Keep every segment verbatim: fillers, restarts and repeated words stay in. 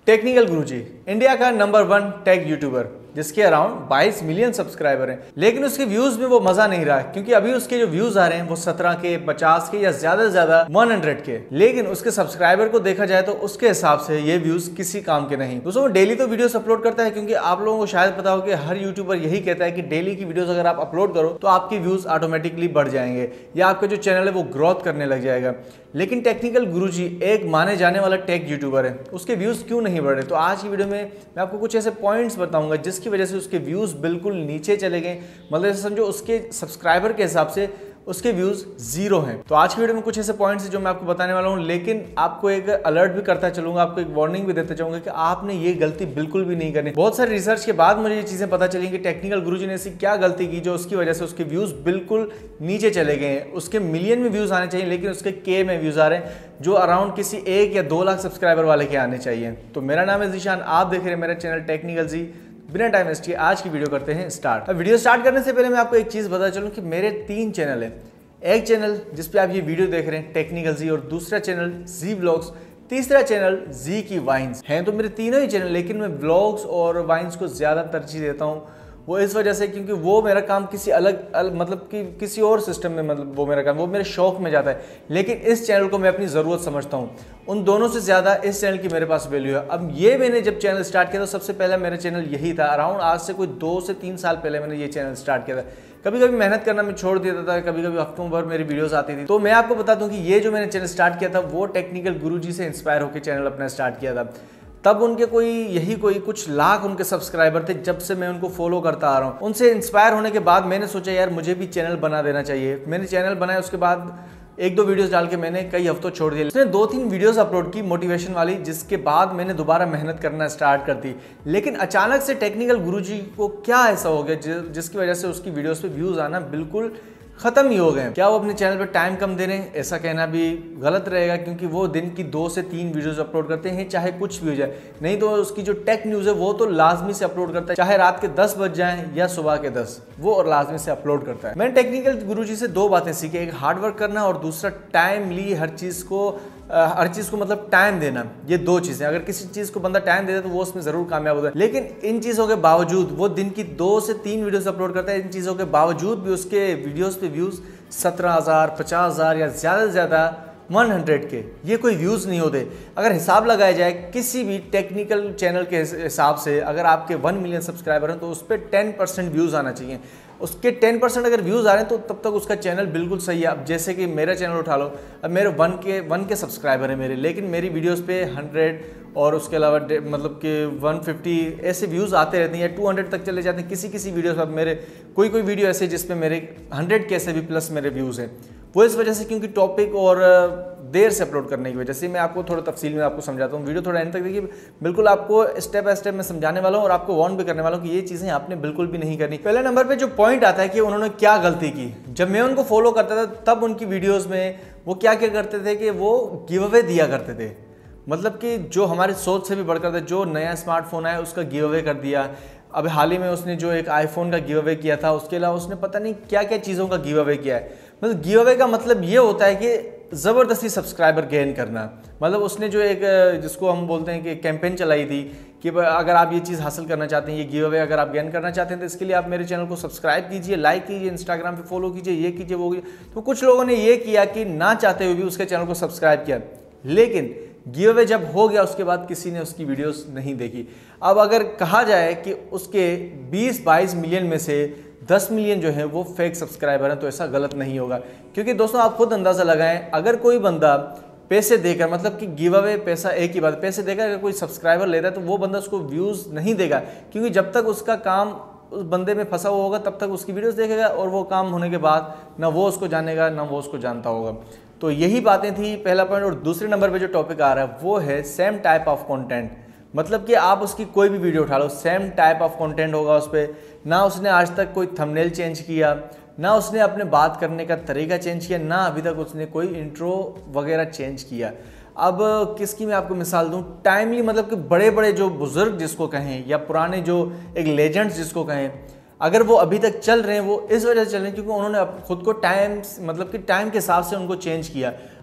Technical guruji India का number one tech YouTuber जिसके around बाईस मिलियन सब्सक्राइबर हैं, लेकिन उसके व्यूज में वो मजा नहीं रहा क्योंकि अभी उसके जो व्यूज आ रहे हैं वो सत्रह के, पचास के या ज्यादा से ज्यादा सौ के, लेकिन उसके सब्सक्राइबर को देखा जाए तो उसके हिसाब से ये व्यूज किसी काम के नहीं। दोस्तों डेली तो वीडियोस अपलोड करता है क्योंकि आप लोगों को शायद पता हो कि हर यूट्यूबर यही कहता है कि डेली की वीडियोस अगर आप अपलोड करो तो आपकी व्यूज ऑटोमेटिकली बढ़ जाएंगे या आपका जो चैनल है वो ग्रोथ करने लग जाएगा। लेकिन टेक्निकल गुरुजी एक माने जाने वाला टेक यूट्यूबर है, उसके व्यूज क्यों नहीं बढ़ रहे? तो आज की वीडियो में मैं आपको कुछ ऐसे पॉइंट्स बताऊंगा जिसकी वजह से उसके व्यूज बिल्कुल नीचे चले गए, मतलब समझो उसके सब्सक्राइबर के हिसाब से उसके व्यूज जीरो हैं। तो आज की वीडियो में कुछ ऐसे पॉइंट्स हैं जो मैं आपको बताने वाला हूं, लेकिन आपको एक अलर्ट भी करता चलूंगा, आपको एक वार्निंग भी देता चाहूंगा कि आपने ये गलती बिल्कुल भी नहीं करनी। बहुत सारे रिसर्च के बाद मुझे ये चीजें पता चली कि टेक्निकल गुरुजी ने ऐसी क्या गलती की जो उसकी वजह से उसके व्यूज बिल्कुल नीचे चले गए हैं। उसके मिलियन में व्यूज आने चाहिए लेकिन उसके के में व्यूज आ रहे हैं जो अराउंड किसी एक या दो लाख सब्सक्राइबर वाले के आने चाहिए। तो मेरा नाम है जीशान, आप देख रहे हैं मेरा चैनल टेक्निकल जी। बिना टाइम वेस्ट किए आज की वीडियो करते हैं स्टार्ट। अब वीडियो स्टार्ट करने से पहले मैं आपको एक चीज बता चलूं कि मेरे तीन चैनल हैं। एक चैनल जिस पे आप ये वीडियो देख रहे हैं टेक्निकल जी, और दूसरा चैनल जी व्लॉग्स, तीसरा चैनल जी की वाइन्स हैं। तो मेरे तीनों ही चैनल, लेकिन मैं व्लॉग्स और वाइन्स को ज़्यादा तरजीह देता हूँ। वो इस वजह से क्योंकि वो मेरा काम किसी अलग, अलग मतलब कि किसी और सिस्टम में, मतलब वो मेरा काम वो मेरे शौक में जाता है, लेकिन इस चैनल को मैं अपनी ज़रूरत समझता हूँ। उन दोनों से ज़्यादा इस चैनल की मेरे पास वैल्यू है। अब ये मैंने जब चैनल स्टार्ट किया तो सबसे पहले मेरा चैनल यही था। अराउंड आज से कोई दो से तीन साल पहले मैंने ये चैनल स्टार्ट किया था। कभी कभी मेहनत करना मैं छोड़ देता था, कभी कभी हफ्तों भर मेरी वीडियोस आती थी। तो मैं आपको बता दूं कि ये जो मैंने चैनल स्टार्ट किया था वो टेक्निकल गुरुजी से इंस्पायर होकर चैनल अपना स्टार्ट किया था। तब उनके कोई यही कोई कुछ लाख उनके सब्सक्राइबर थे जब से मैं उनको फॉलो करता आ रहा हूँ। उनसे इंस्पायर होने के बाद मैंने सोचा यार मुझे भी चैनल बना देना चाहिए। मैंने चैनल बनाया, उसके बाद एक दो वीडियोस डाल के मैंने कई हफ्तों छोड़ दिए। उसने दो तीन वीडियोस अपलोड की मोटिवेशन वाली, जिसके बाद मैंने दोबारा मेहनत करना स्टार्ट कर दी। लेकिन अचानक से टेक्निकल गुरुजी को क्या ऐसा हो गया जिसकी वजह से उसकी वीडियोस पे व्यूज आना बिल्कुल खत्म ही हो गए। क्या वो अपने चैनल पे टाइम कम दे रहे हैं? ऐसा कहना भी गलत रहेगा क्योंकि वो दिन की दो से तीन वीडियोस अपलोड करते हैं, चाहे कुछ भी हो जाए। नहीं तो उसकी जो टेक न्यूज़ है वो तो लाजमी से अपलोड करता है, चाहे रात के दस बज जाएं या सुबह के दस, वो और लाजमी से अपलोड करता है। मैंने टेक्निकल गुरुजी से दो बातें सीखी, एक हार्ड वर्क करना और दूसरा टाइमली हर चीज़ को आ, हर चीज़ को मतलब टाइम देना। ये दो चीज़ें, अगर किसी चीज़ को बंदा टाइम देता है तो वो उसमें ज़रूर कामयाब होता है। लेकिन इन चीज़ों के बावजूद वो दिन की दो से तीन वीडियोस अपलोड करता है। इन चीज़ों के बावजूद भी उसके वीडियोस पे व्यूज़ सत्रह हज़ार, पचास हज़ार या ज़्यादा से ज़्यादा सौ के, ये कोई व्यूज़ नहीं होते। अगर हिसाब लगाया जाए किसी भी टेक्निकल चैनल के हिसाब से, अगर आपके वन मिलियन सब्सक्राइबर हैं तो उस पर टेन परसेंट व्यूज़ आना चाहिए। उसके टेन परसेंट अगर व्यूज़ आ रहे हैं तो तब तक उसका चैनल बिल्कुल सही है। अब जैसे कि मेरा चैनल उठा लो, अब मेरे वन के वन के सब्सक्राइबर हैं मेरे, लेकिन मेरी वीडियोस पे हंड्रेड और उसके अलावा मतलब कि वन फिफ्टी ऐसे व्यूज़ आते रहते हैं या टू हंड्रेड तक चले जाते हैं किसी किसी वीडियोस पर। मेरे कोई कोई वीडियो ऐसे जिस पे मेरे हंड्रेड के ऐसे भी प्लस मेरे व्यूज़ हैं। वो इस वजह से क्योंकि टॉपिक और देर से अपलोड करने की वजह से। मैं आपको थोड़ा तफसील में आपको समझाता हूँ, वीडियो थोड़ा एंड तक देखिए। बिल्कुल आपको स्टेप बाय स्टेप मैं समझाने वाला हूँ और आपको वार्न भी करने वाला हूँ कि ये चीज़ें आपने बिल्कुल भी नहीं करनी। पहले नंबर पे जो पॉइंट आता है कि उन्होंने क्या गलती की। जब मैं उनको फॉलो करता था तब उनकी वीडियोज़ में वो क्या क्या करते थे कि वो गिव अवे दिया करते थे, मतलब कि जो हमारी सोच से भी बढ़कर था। जो नया स्मार्टफोन आया उसका गिव अवे कर दिया। अब हाल ही में उसने जो एक आईफोन का गिव अवे किया था, उसके अलावा उसने पता नहीं क्या क्या चीज़ों का गिव अवे किया है। मतलब गिव अवे का मतलब ये होता है कि ज़बरदस्ती सब्सक्राइबर गेन करना। मतलब उसने जो एक जिसको हम बोलते हैं कि कैंपेन चलाई थी कि अगर आप ये चीज़ हासिल करना चाहते हैं, ये गिव अवे अगर आप गेन करना चाहते हैं तो इसके लिए आप मेरे चैनल को सब्सक्राइब कीजिए, लाइक कीजिए, इंस्टाग्राम पे फॉलो कीजिए, ये कीजिए वो कीजिए। तो कुछ लोगों ने ये किया कि ना चाहते हुए भी उसके चैनल को सब्सक्राइब किया, लेकिन गिव अवे जब हो गया उसके बाद किसी ने उसकी वीडियोस नहीं देखी। अब अगर कहा जाए कि उसके बीस बाईस मिलियन में से दस मिलियन जो है वो फेक सब्सक्राइबर हैं तो ऐसा गलत नहीं होगा। क्योंकि दोस्तों आप खुद अंदाज़ा लगाएं, अगर कोई बंदा पैसे देकर, मतलब कि गिव अवे पैसा एक ही बात, पैसे देकर अगर कोई सब्सक्राइबर लेता है तो वो बंदा उसको व्यूज़ नहीं देगा, क्योंकि जब तक उसका काम उस बंदे में फंसा हुआ होगा तब तक उसकी वीडियोस देखेगा और वो काम होने के बाद ना वो उसको जानेगा ना वो उसको जानता होगा। तो यही बातें थी पहला पॉइंट। और दूसरे नंबर पे जो टॉपिक आ रहा है वो है सेम टाइप ऑफ कंटेंट। मतलब कि आप उसकी कोई भी वीडियो उठा लो, सेम टाइप ऑफ कंटेंट होगा उस पर। ना उसने आज तक कोई थंबनेल चेंज किया, ना उसने अपने बात करने का तरीका चेंज किया, ना अभी तक उसने कोई इंट्रो वगैरह चेंज किया। अब किसकी मैं आपको मिसाल दूं, टाइमली, मतलब कि बड़े बड़े जो बुजुर्ग जिसको कहें या पुराने जो एक लेजेंड्स जिसको कहें, अगर वो अभी तक चल रहे हैं वो इस वजह से चल रहे हैं क्योंकि उन्होंने खुद को टाइम मतलब कि टाइम के हिसाब से उनको चेंज किया।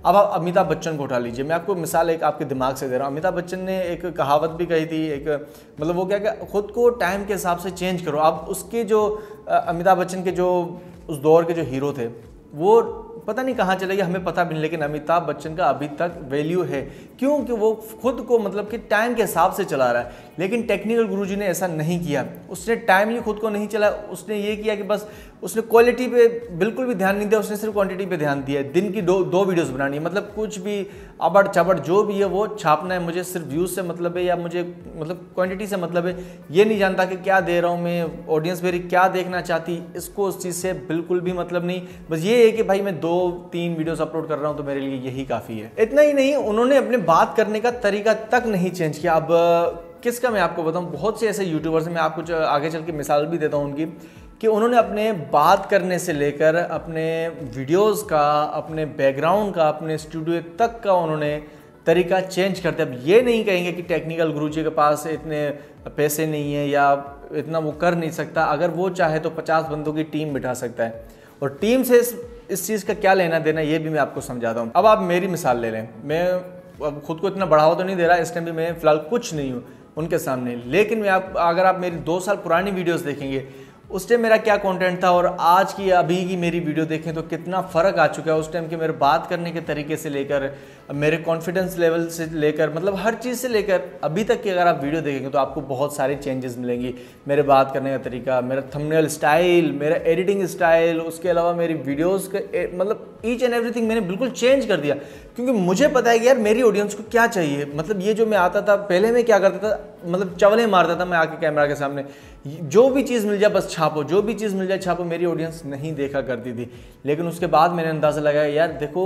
अब आप अमिताभ बच्चन को उठा लीजिए, मैं आपको मिसाल एक आपके दिमाग से दे रहा हूँ। अमिताभ बच्चन ने एक कहावत भी कही थी, एक मतलब वो क्या कि खुद को टाइम के हिसाब से चेंज करो। अब उसके जो अमिताभ बच्चन के जो उस दौर के जो हीरो थे वो पता नहीं कहाँ चले गए, हमें पता भी नहीं, लेकिन अमिताभ बच्चन का अभी तक वैल्यू है क्योंकि वो खुद को मतलब कि टाइम के हिसाब से चला रहा है। लेकिन टेक्निकल गुरुजी ने ऐसा नहीं किया, उसने टाइमली खुद को नहीं चला, उसने ये किया कि बस उसने क्वालिटी पे बिल्कुल भी ध्यान नहीं दिया, उसने सिर्फ क्वांटिटी पे ध्यान दिया। दिन की दो दो वीडियोस बनानी है, मतलब कुछ भी अबड़ चबड़ जो भी है वो छापना है, मुझे सिर्फ व्यूज से मतलब है या मुझे मतलब क्वांटिटी से मतलब है। ये नहीं जानता कि क्या दे रहा हूँ मैं, ऑडियंस मेरी क्या देखना चाहती, इसको उस चीज़ से बिल्कुल भी मतलब नहीं। बस ये है कि भाई मैं दो तीन वीडियोस अपलोड कर रहा हूँ तो मेरे लिए यही काफ़ी है। इतना ही नहीं, उन्होंने अपने बात करने का तरीका तक नहीं चेंज किया। अब किसका मैं आपको बताऊँ, बहुत से ऐसे यूट्यूबर्स हैं, मैं आपको आगे चल के मिसाल भी देता हूँ उनकी, कि उन्होंने अपने बात करने से लेकर अपने वीडियोस का, अपने बैकग्राउंड का, अपने स्टूडियो तक का उन्होंने तरीका चेंज करते। अब ये नहीं कहेंगे कि टेक्निकल गुरुजी के पास इतने पैसे नहीं है या इतना वो कर नहीं सकता। अगर वो चाहे तो पचास बंदों की टीम बिठा सकता है, और टीम से इस, इस चीज़ का क्या लेना देना ये भी मैं आपको समझाता हूँ। अब आप मेरी मिसाल ले लें, मैं अब खुद को इतना बढ़ावा तो नहीं दे रहा, इस टाइम भी मैं फिलहाल कुछ नहीं हूँ उनके सामने, लेकिन मैं आप अगर आप मेरी दो साल पुरानी वीडियोस देखेंगे, उस टाइम मेरा क्या कंटेंट था और आज की अभी की मेरी वीडियो देखें तो कितना फ़र्क आ चुका है। उस टाइम के मेरे बात करने के तरीके से लेकर, मेरे कॉन्फिडेंस लेवल से लेकर, मतलब हर चीज़ से लेकर अभी तक की अगर आप वीडियो देखेंगे तो आपको बहुत सारी चेंजेस मिलेंगी। मेरे बात करने का तरीका, मेरा थंबनेल स्टाइल, मेरा एडिटिंग स्टाइल, उसके अलावा मेरी वीडियोज़ के मतलब ईच एंड एवरीथिंग मैंने बिल्कुल चेंज कर दिया, क्योंकि मुझे पता है कि यार मेरी ऑडियंस को क्या चाहिए। मतलब ये जो मैं आता था पहले, मैं क्या करता था, मतलब चवले मारता था मैं आके कैमरा के सामने, जो भी चीज़ मिल जाए बस छापो, जो भी चीज़ मिल जाए छापो। मेरी ऑडियंस नहीं देखा करती थी, लेकिन उसके बाद मैंने अंदाज़ा लगाया यार देखो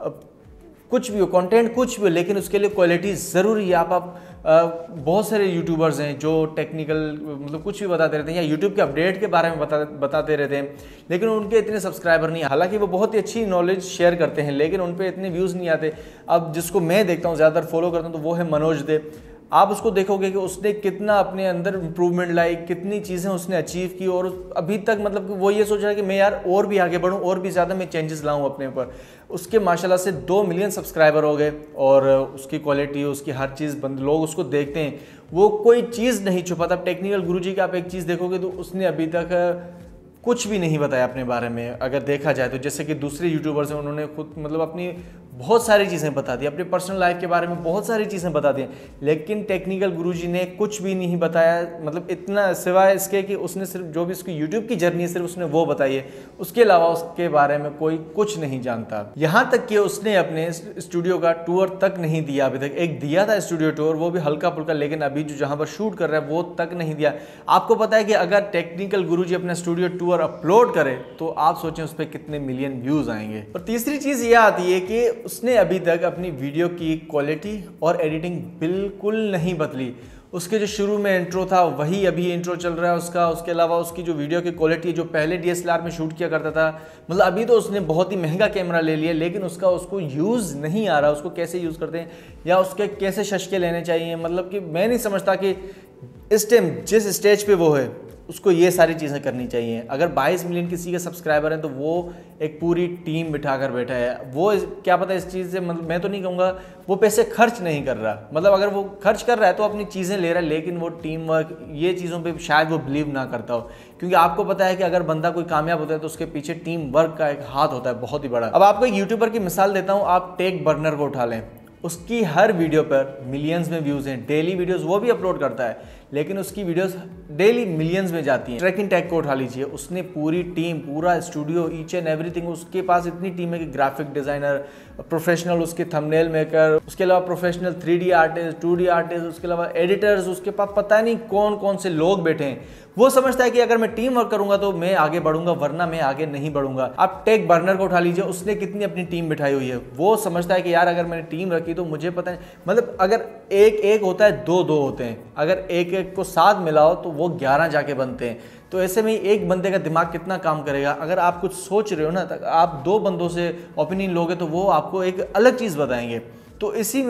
कुछ भी हो, कंटेंट कुछ भी हो, लेकिन उसके लिए क्वालिटी ज़रूरी है। आप आप आ, बहुत सारे यूट्यूबर्स हैं जो टेक्निकल मतलब कुछ भी बताते रहते हैं या यूट्यूब के अपडेट के बारे में बता बताते रहते हैं, लेकिन उनके इतने सब्सक्राइबर नहीं, हालांकि वो बहुत ही अच्छी नॉलेज शेयर करते हैं, लेकिन उन पर इतने व्यूज़ नहीं आते। अब जिसको मैं देखता हूँ, ज़्यादातर फॉलो करता हूँ, तो वो है मनोज दे। आप उसको देखोगे कि उसने कितना अपने अंदर इंप्रूवमेंट लाई, कितनी चीज़ें उसने अचीव की, और अभी तक मतलब कि वो ये सोच रहा है कि मैं यार और भी आगे बढ़ूं, और भी ज़्यादा मैं चेंजेस लाऊं अपने ऊपर। उसके माशाल्लाह से दो मिलियन सब्सक्राइबर हो गए, और उसकी क्वालिटी, उसकी हर चीज़ बंद लोग उसको देखते हैं, वो कोई चीज़ नहीं छुपाता। टेक्निकल गुरुजी का आप एक चीज़ देखोगे तो उसने अभी तक कुछ भी नहीं बताया अपने बारे में। अगर देखा जाए तो जैसे कि दूसरे यूट्यूबर्स हैं, उन्होंने खुद मतलब अपनी बहुत सारी चीज़ें बता दी, अपने पर्सनल लाइफ के बारे में बहुत सारी चीज़ें बता दी, लेकिन टेक्निकल गुरुजी ने कुछ भी नहीं बताया। मतलब इतना सिवाय इसके कि उसने सिर्फ जो भी उसकी यूट्यूब की जर्नी है सिर्फ उसने वो बताई है, उसके अलावा उसके बारे में कोई कुछ नहीं जानता। यहाँ तक कि उसने अपने स्टूडियो का टूर तक नहीं दिया अभी तक। एक दिया था स्टूडियो टूर, वो भी हल्का फुल्का, लेकिन अभी जो जहाँ पर शूट कर रहा है वो तक नहीं दिया। आपको पता है कि अगर टेक्निकल गुरुजी अपना स्टूडियो टूर अपलोड करे तो आप सोचें उस पर कितने मिलियन व्यूज आएंगे। और तीसरी चीज़ ये आती है कि उसने अभी तक अपनी वीडियो की क्वालिटी और एडिटिंग बिल्कुल नहीं बदली। उसके जो शुरू में इंट्रो था वही अभी इंट्रो चल रहा है उसका। उसके अलावा उसकी जो वीडियो की क्वालिटी जो पहले डी एस एल आर में शूट किया करता था, मतलब अभी तो उसने बहुत ही महंगा कैमरा ले लिया, लेकिन उसका उसको यूज़ नहीं आ रहा। उसको कैसे यूज़ करते हैं या उसके कैसे शशके लेने चाहिए, मतलब कि मैं नहीं समझता कि इस टाइम जिस स्टेज पे वो है उसको ये सारी चीज़ें करनी चाहिए। अगर बाईस मिलियन किसी के सब्सक्राइबर हैं तो वो एक पूरी टीम बिठाकर बैठा है। वो क्या पता इस चीज़ से, मतलब मैं तो नहीं कहूँगा वो पैसे खर्च नहीं कर रहा, मतलब अगर वो खर्च कर रहा है तो अपनी चीज़ें ले रहा है, लेकिन वो टीम वर्क ये चीज़ों पे शायद वो बिलीव ना करता हो, क्योंकि आपको पता है कि अगर बंदा कोई कामयाब होता है तो उसके पीछे टीम वर्क का एक हाथ होता है बहुत ही बड़ा। अब आपको एक यूट्यूबर की मिसाल देता हूँ, आप टेक बर्नर को उठा लें। उसकी हर वीडियो पर मिलियंस में व्यूज़ हैं, डेली वीडियोस वो भी अपलोड करता है, लेकिन उसकी वीडियोस डेली मिलियंस में जाती हैं। ट्रैकिंग टैग को उठा लीजिए, उसने पूरी टीम, पूरा स्टूडियो, ईच एंड एवरीथिंग, उसके पास इतनी टीम है कि ग्राफिक डिज़ाइनर, प्रोफेशनल उसके थंबनेल मेकर, उसके अलावा professional three D artist, two D artist, उसके अलावा एडिटर्स, उसके पास पता नहीं कौन कौन से लोग बैठे हैं। वो समझता है कि अगर मैं टीम वर्क करूंगा तो मैं आगे बढ़ूंगा, वरना मैं आगे नहीं बढ़ूंगा। आप टेक बर्नर को उठा लीजिए, उसने कितनी अपनी टीम बिठाई हुई है। वो समझता है कि यार अगर मैंने टीम रखी तो मुझे पता नहीं, मतलब अगर एक एक होता है दो दो होते हैं, अगर एक एक को साथ मिलाओ तो वो ग्यारह जाके बनते हैं। तो ऐसे में एक बंदे का दिमाग कितना काम करेगा। अगर आप कुछ सोच रहे हो ना, तो आप दो बंदों से ओपिनियन लोगे तो वो आपको एक अलग चीज़ बताएंगे। तो इसी में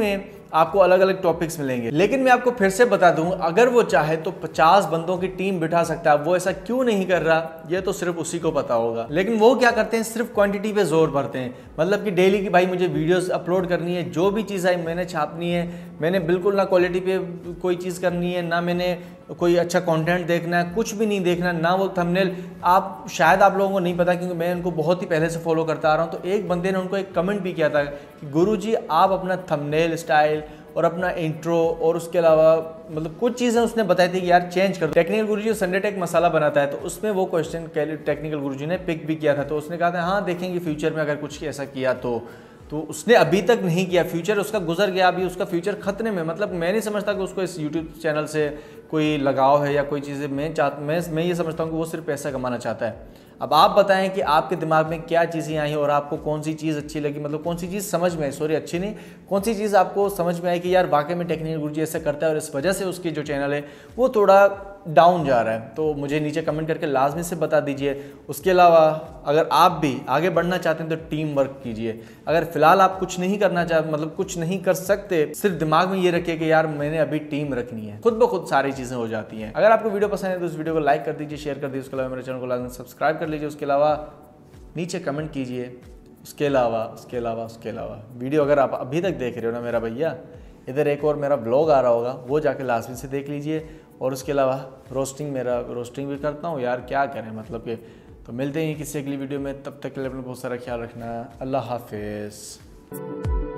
आपको अलग अलग टॉपिक्स मिलेंगे। लेकिन मैं आपको फिर से बता दूं, अगर वो चाहे तो पचास बंदों की टीम बिठा सकता है। वो ऐसा क्यों नहीं कर रहा, ये तो सिर्फ उसी को पता होगा। लेकिन वो क्या करते हैं, सिर्फ क्वांटिटी पे जोर भरते हैं। मतलब कि डेली की भाई मुझे वीडियोस अपलोड करनी है, जो भी चीज़ आई मैंने छापनी है, मैंने बिल्कुल ना क्वालिटी पे कोई चीज़ करनी है, ना मैंने कोई अच्छा कंटेंट देखना है, कुछ भी नहीं देखना, ना वो थंबनेल। आप शायद आप लोगों को नहीं पता क्योंकि मैं उनको बहुत ही पहले से फॉलो करता आ रहा हूँ। तो एक बंदे ने उनको एक कमेंट भी किया था कि गुरुजी आप अपना थंबनेल स्टाइल और अपना इंट्रो और उसके अलावा मतलब कुछ चीज़ें उसने बताई थी कि यार चेंज कर दो। Technical Guruji Sunday tech masala बनाता है, तो उसमें वो क्वेश्चन टेक्निकल गुरुजी ने पिक भी किया था। तो उसने कहा था हाँ देखेंगे फ्यूचर में अगर कुछ ऐसा किया तो तो उसने अभी तक नहीं किया। फ्यूचर उसका गुजर गया, अभी उसका फ्यूचर खतरे में। मतलब मैं नहीं समझता कि उसको इस यूट्यूब चैनल से कोई लगाव है या कोई चीज़ें। मैं चाह मैं मैं ये समझता हूँ कि वो सिर्फ पैसा कमाना चाहता है। अब आप बताएं कि आपके दिमाग में क्या चीज़ें आई और आपको कौन सी चीज़ अच्छी लगी, मतलब कौन सी चीज़ समझ में आई, सॉरी अच्छी नहीं, कौन सी चीज़ आपको समझ में आई कि यार वाकई में टेक्निकल गुरुजी ऐसा करता है और इस वजह से उसकी जो चैनल है वो थोड़ा डाउन जा रहा है। तो मुझे नीचे कमेंट करके लाजमी से बता दीजिए। उसके अलावा अगर आप भी आगे बढ़ना चाहते हैं तो टीम वर्क कीजिए। अगर फिलहाल आप कुछ नहीं करना चाहते, मतलब कुछ नहीं कर सकते, सिर्फ दिमाग में ये रखिए कि यार मैंने अभी टीम रखनी है, खुद ब खुद सारी चीज़ें हो जाती हैं। अगर आपको वीडियो पसंद है तो इस वीडियो को लाइक कर दीजिए, शेयर कर दीजिए। उसके अलावा मेरे चैनल को लाजमी सब्सक्राइब कर लीजिए। उसके अलावा नीचे कमेंट कीजिए। उसके अलावा उसके अलावा उसके अलावा वीडियो अगर आप अभी तक देख रहे हो ना मेरा भैया, इधर एक और मेरा ब्लॉग आ रहा होगा, वो जाके लाजमी से देख लीजिए। और उसके अलावा रोस्टिंग, मेरा रोस्टिंग भी करता हूँ यार, क्या करें मतलब कि। तो मिलते हैं किसी अगली वीडियो में, तब तक के लिए अपना बहुत सारा ख्याल रखना। अल्लाह हाफिज़।